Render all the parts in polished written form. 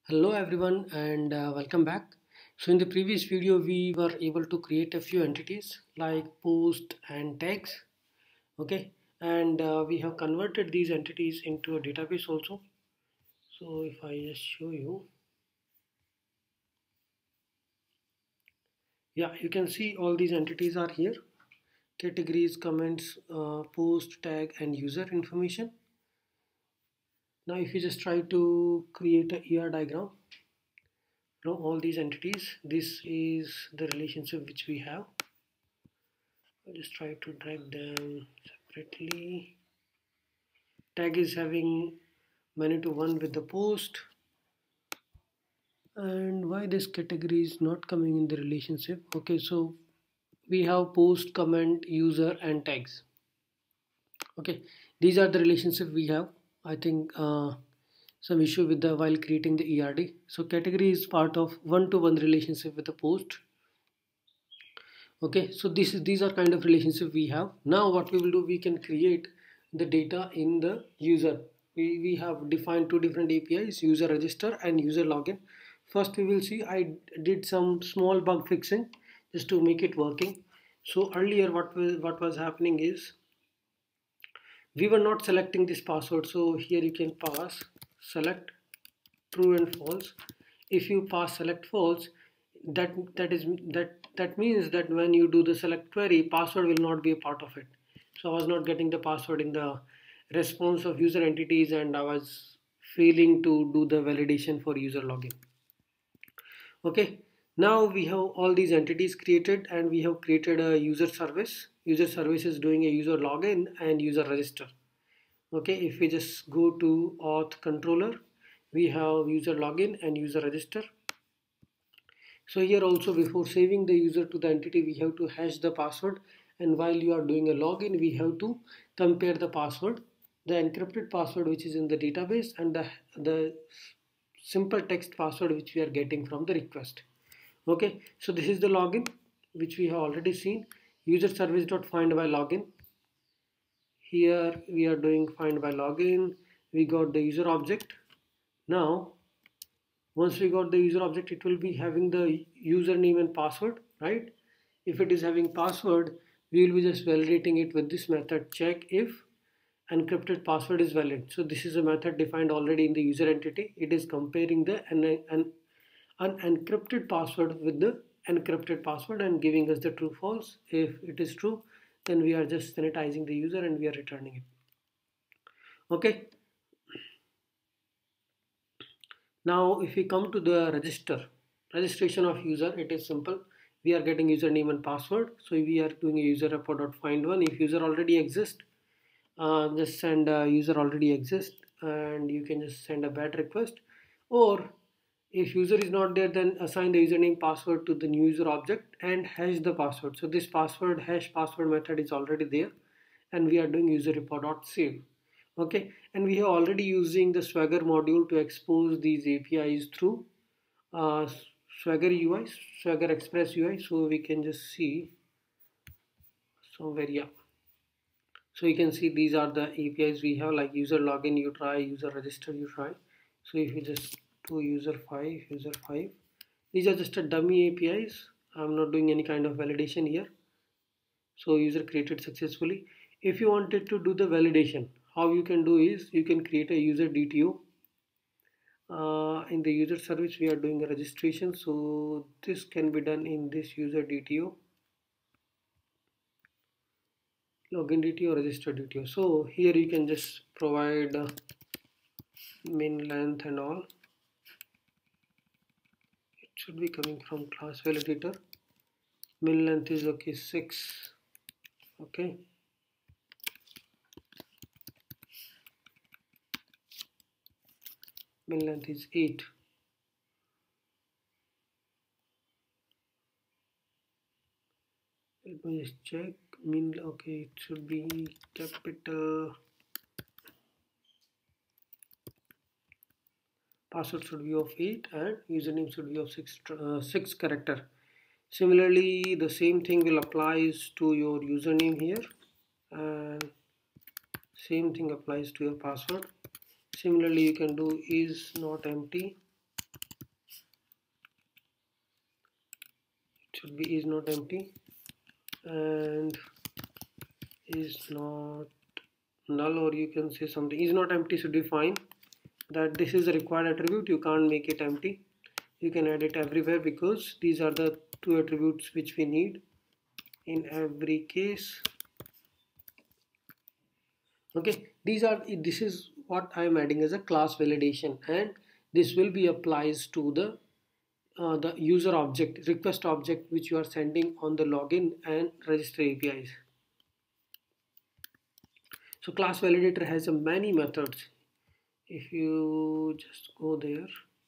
Hello everyone and welcome back. So in the previous video we were able to create a few entities like post and tags. Okay, and we have converted these entities into a database also. So if I just show you, yeah, you can see all these entities are here: categories, comments, post, tag and user information. Now if you just try to create a ER diagram from all these entities, this is the relationship which we have. I'll just try to drag them separately. Tag is having many to one with the post. And why this category is not coming in the relationship? Okay, so we have post, comment, user and tags. Okay, these are the relationship we have. I think some issue with the while creating the ERD. So category is part of one-to-one relationship with the post. Okay, so these are kind of relationship we have. Now what we will do, we can create the data in the user. We have defined two different APIs, user register and user login. First we will see I did some small bug fixing just to make it working. So earlier what was happening is we were not selecting this password. So here you can pass select true and false. If you pass select false, that that is that means that when you do the select query, password will not be a part of it. So I was not getting the password in the response of user entities, and I was failing to do the validation for user login. Okay, now we have all these entities created and we have created a user service. User service is doing a user login and user register. Okay, if we just go to auth controller, we have user login and user register. So here also, before saving the user to the entity, we have to hash the password, and while you are doing a login, we have to compare the password, the encrypted password which is in the database, and the simple text password which we are getting from the request. Okay, so this is the login which we have already seen. User service dot find by login. Here we are doing find by login. We got the user object. Now once we got the user object, it will be having the username and password, right? If it is having password, we will be just validating it with this method check if encrypted password is valid. So this is a method defined already in the user entity. It is comparing the an unencrypted password with the encrypted password and giving us the true false. If it is true, then we are just sanitizing the user and we are returning it. Okay, now if we come to the registration of user, it is simple. We are getting username and password. So we are doing a user repo.find one. If user already exists, just send user already exists and you can just send a bad request. Or if user is not there, then assign the username password to the new user object and hash the password. So this password hash password method is already there and we are doing user repo.save. Okay, and we are already using the Swagger module to expose these APIs through uh, Swagger UI, Swagger Express UI. So we can just see somewhere, yeah. So you can see these are the APIs we have, like user login you try, user register you try. So if you just do user 5, these are just a dummy APIs. I'm not doing any kind of validation here. So user created successfully. If you wanted to do the validation, how you can do is you can create a user DTO. In the user service we are doing a registration, so this can be done in this user DTO, login DTO, register DTO. So here you can just provide min length and all. It should be coming from class validator. Min length is okay 6. Okay, min length is 8. Let me just check min. Okay, it should be capital. Password should be of 8 and username should be of 6 character. Similarly, the same thing will applies to your username here and same thing applies to your password. Similarly, you can do is not empty should be is not empty and is not null, or you can say something is not empty should be fine. That this is a required attribute, you can't make it empty. You can add it everywhere because these are the two attributes which we need in every case. Okay, this is what I am adding as a class validation, and this will be applies to the user object, request object, which you are sending on the login and register APIs. So class validator has a many methods. If you just go there,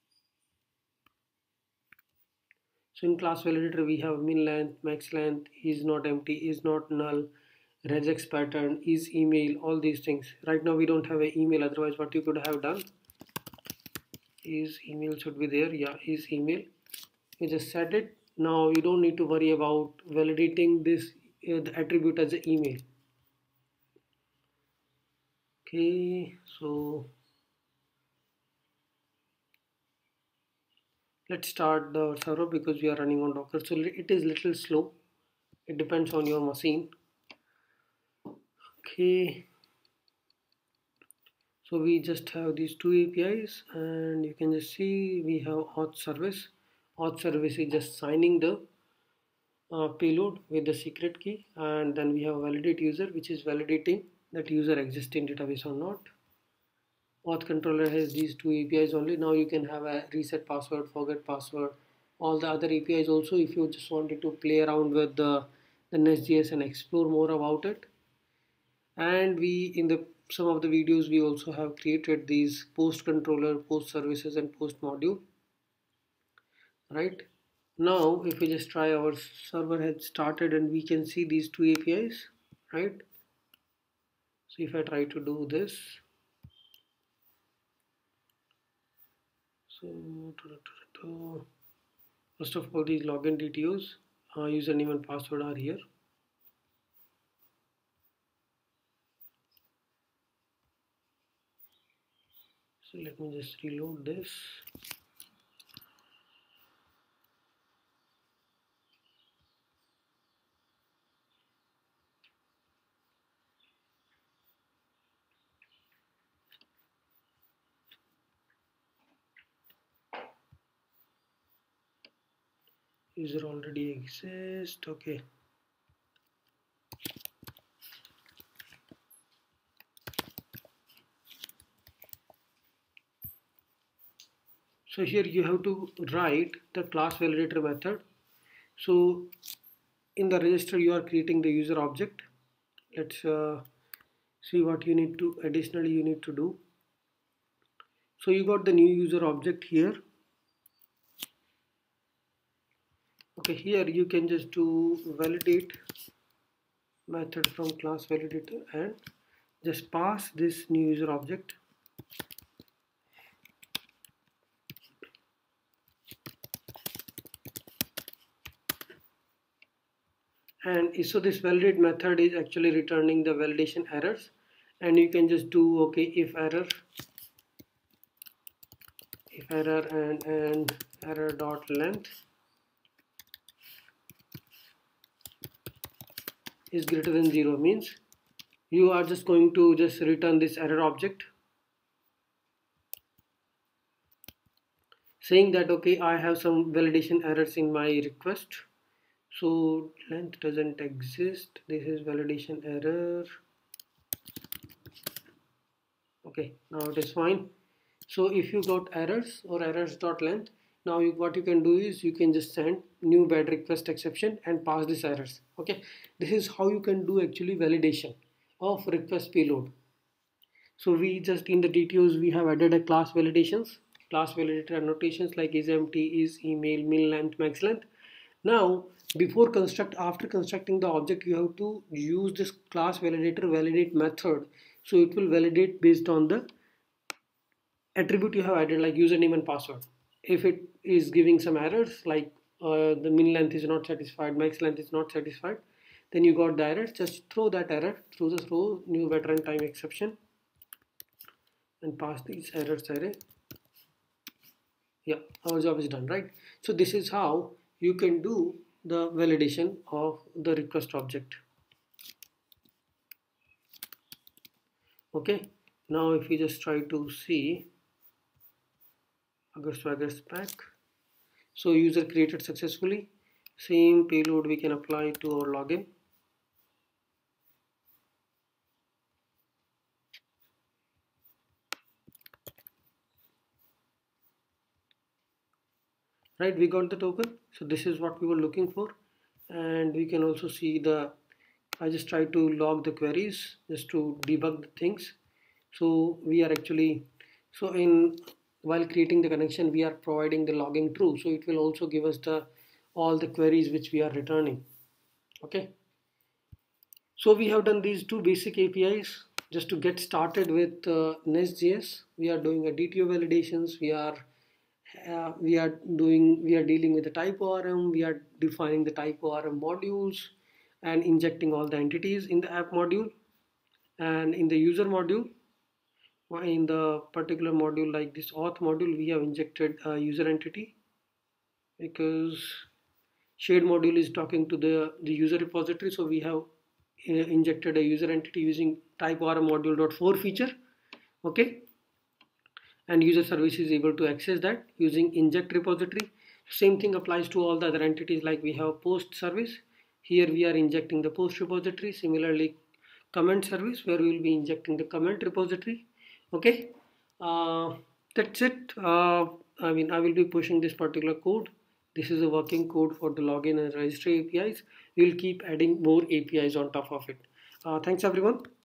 so in class validator we have min length, max length, is not empty, is not null, regex pattern, is email, all these things. Right now we don't have an email, otherwise what you could have done is email should be there. Yeah, is email, you just set it. Now you don't need to worry about validating this the attribute as an email. Okay, so let's start the server because we are running on Docker, so it is little slow, it depends on your machine. Okay, so we just have these two APIs, and you can just see we have auth service. Auth service is just signing the payload with the secret key, and then we have validate user, which is validating that user exists in database or not. Auth controller has these two APIs only. Now you can have a reset password, forget password, all the other APIs also if you just wanted to play around with the Nest.js and explore more about it. And we in the some of the videos we also have created these post controller, post services and post module. Right now if we just try, our server has started and we can see these two APIs, right? So if I try to do this, so first of all these login details, username and password are here. So let me just reload this. User already exists. Okay, so here you have to write the class validator method. So in the register you are creating the user object. Let's see what you need to additionally you need to do. So you got the new user object here. Okay, here you can just do validate method from class validator and just pass this new user object. And so this validate method is actually returning the validation errors, and you can just do okay if error and error dot length is greater than 0, means you are just going to just return this error object saying that okay, I have some validation errors in my request. So length doesn't exist, this is validation error. Okay, now it is fine. So if you got errors or errors dot length, now what you can do is you can just send new bad request exception and pass these errors. Okay, this is how you can do actually validation of request payload. So we just in the details we have added a class validations, class validator annotations like is empty, is email, min length, max length. Now after constructing the object, you have to use this class validator validate method. So it will validate based on the attribute you have added like username and password. If it is giving some errors like the min length is not satisfied, max length is not satisfied, then you got the errors, just throw that error through the throw new veteran time exception and pass these errors array. Yeah, our job is done, right? So this is how you can do the validation of the request object. Okay, now if we just try to see Agar Swagger spec, so user created successfully, same payload we can apply to our login. Right, we got the token, so this is what we were looking for. And we can also see I just try to log the queries just to debug the things. So we are actually, so in while creating the connection we are providing the logging true, so it will also give us the all the queries which we are returning. Okay, so we have done these two basic APIs just to get started with Nest.js. We are doing a DTO validations, we are dealing with the type ORM, we are defining the type ORM modules and injecting all the entities in the app module. And in the user module, in the particular module like this auth module, we have injected a user entity because shade module is talking to the user repository, so we have injected a user entity using type ORM module.4 feature. Okay, and user service is able to access that using inject repository. Same thing applies to all the other entities, like we have post service. Here we are injecting the post repository. Similarly, comment service, where we will be injecting the comment repository. Okay, that's it. I mean, I will be pushing this particular code. This is a working code for the login and registry APIs. We will keep adding more APIs on top of it. Thanks everyone.